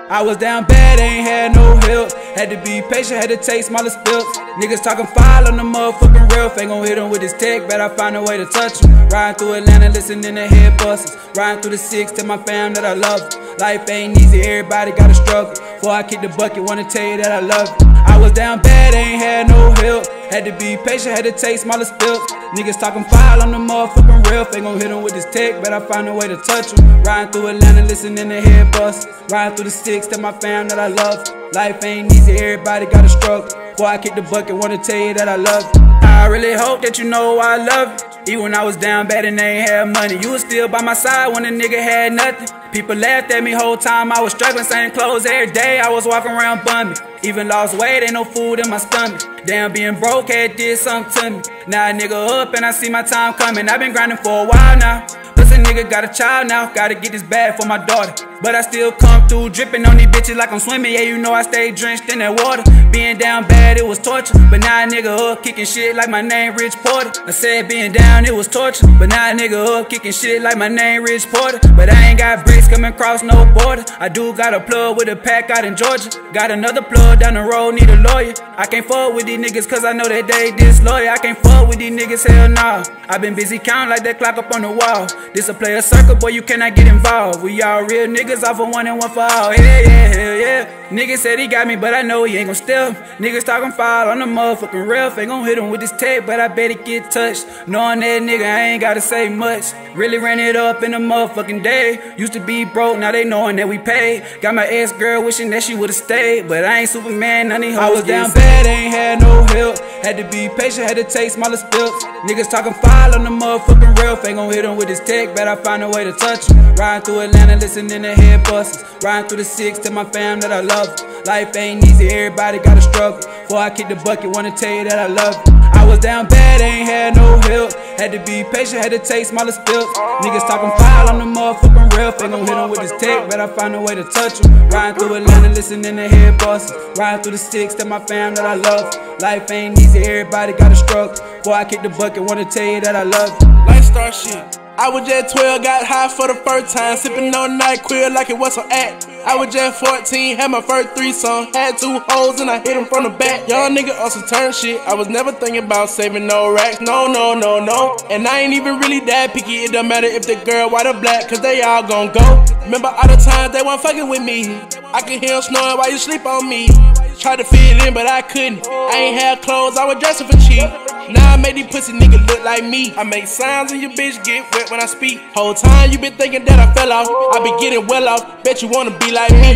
I was down bad, ain't had no help. Had to be patient, had to take smaller steps. Niggas talking file on the motherfucking rail. Ain't gon' hit him with his tech, but I find a way to touch him. Riding through Atlanta, listening to head busters. Riding through the 6, tell my fam that I love it. Life ain't easy, everybody gotta struggle. Before I kick the bucket, wanna tell you that I love it. I was down bad, ain't had no help. Had to be patient, had to take smaller steps. Niggas talking file on the motherfucking rail. Ain't gon' hit him with his tech, but I find a way to touch him. Riding through Atlanta, listening to head busters. Riding through the 6, tell my fam that I love it. Life ain't easy, everybody gotta struggle. Before I kick the bucket, wanna tell you that I love it. I really hope that you know I love you. Even when I was down bad and they ain't had money, you was still by my side when a nigga had nothing. People laughed at me whole time I was struggling, same clothes every day, I was walking around bummy. Even lost weight, ain't no food in my stomach. Damn, being broke had did something to me. Now a nigga up and I see my time coming. I've been grinding for a while now. Plus a nigga got a child now, gotta get this bag for my daughter. But I still come through dripping on these bitches like I'm swimming. Yeah, you know I stay drenched in that water. Being down bad, it was torture. But now a nigga up kicking shit like my name Rich Porter. I said being down, it was torture. But now a nigga up kicking shit like my name Rich Porter. But I ain't got bricks coming across no border. I do got a plug with a pack out in Georgia. Got another plug down the road, need a lawyer. I can't fuck with these niggas cause I know that they disloyal. I can't fuck with these niggas, hell nah. I been busy counting like that clock up on the wall. This a player circle, boy, you cannot get involved. We all real niggas off of one and one for all. Yeah, yeah, hell yeah. Nigga said he got me, but I know he ain't gon' steal. Niggas talking foul on the motherfucking rail. Ain't gon' hit him with this tape, but I bet it get touched. Knowing that nigga, I ain't gotta say much. Really ran it up in the motherfucking day. Used to be broke, now they knowing that we paid. Got my ex-girl wishing that she would've stayed, but I ain't Superman, none of these hoes. I was down bad, ain't had no help. Had to be patient, had to take smaller steps. Niggas talking foul on the motherfucking rail. Ain't gon' hit him with his tech, but I find a way to touch him. Riding through Atlanta, listening to head busters. Riding through the 6, tell my fam that I love it. Life ain't easy, everybody gotta struggle. Before I kick the bucket, wanna tell you that I love it. I was down bad, ain't had no help. Had to be patient, had to take smaller steps. Niggas talking foul on the motherfucking rail. Ain't gon' hit him with his tech, but I find a way to touch him. Riding through Atlanta, listening to head busters. Riding through the 6, tell my fam that I love it. Life ain't easy, everybody gotta struggle. Before I kick the bucket, wanna tell you that I love it. Lifestar shit. I was just 12, got high for the first time, sipping on NyQuil like it was some act. I was just 14, had my first threesome, had 2 hoes and I hit them from the back. Young nigga on some turn shit, I was never thinking about saving no racks, no, no, no, no. And I ain't even really that picky, it don't matter if the girl white or black, cause they all gon' go. Remember all the times they weren't fucking with me, I could hear them snoring while you sleep on me. Tried to fit in but I couldn't, I ain't had clothes, I was dressing for cheap. Now I make these pussy niggas look like me. I make sounds and your bitch get wet when I speak. Whole time you been thinking that I fell off, I be getting well off, bet you wanna be like me.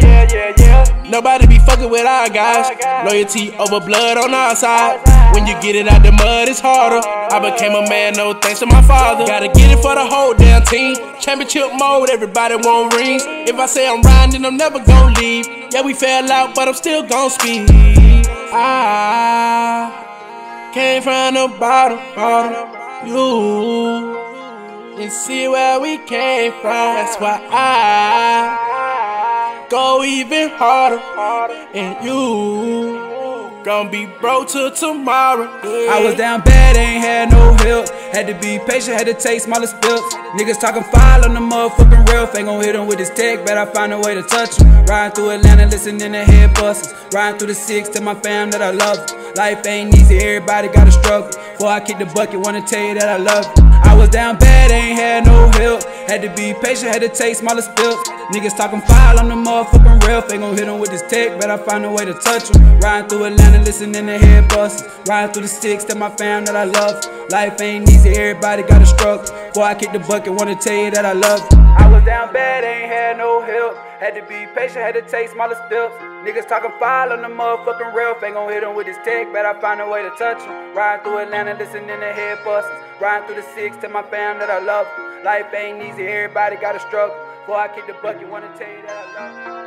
Nobody be fucking with our guys, loyalty over blood on our side. When you get it out the mud, it's harder. I became a man, no thanks to my father. Gotta get it for the whole damn team. Championship mode, everybody want rings. If I say I'm riding, then I'm never gon' leave. Yeah, we fell out, but I'm still gon' speed. I came from the bottom, you and see where we came from. That's why I go even harder, and you gon' be broke till tomorrow. I was down bad, ain't had no help. Had to be patient, had to take smaller steps. Niggas talking foul on the motherfucking rail. Ain't gon' hit him with his tech, but I find a way to touch him. Riding through Atlanta, listening to head busters. Riding through the 6, tell my fam that I love it. Life ain't easy, everybody gotta struggle. Before I kick the bucket, wanna tell you that I love it. I was down bad, ain't had no help. Had to be patient, had to take smaller steps. Niggas talking foul on the motherfucking rail. Ain't gon' hit him with his tech, but I find a way to touch him. Riding through Atlanta, listening to head busters. Riding through the 6, tell my fam that I love it. Life ain't easy, everybody gotta struggle. Before I kick the bucket, wanna tell you that I love it. I was down bad, ain't had no help. Had to be patient, had to take smaller steps. Niggas talking foul on the motherfucking rail. Ain't gon' hit him with his tech, but I find a way to touch him. Riding through Atlanta, listening to head busters. Riding through the 6, tell my fam that I love it. Life ain't easy, everybody gotta struggle. Before I kick the bucket, wanna tell you that I love it.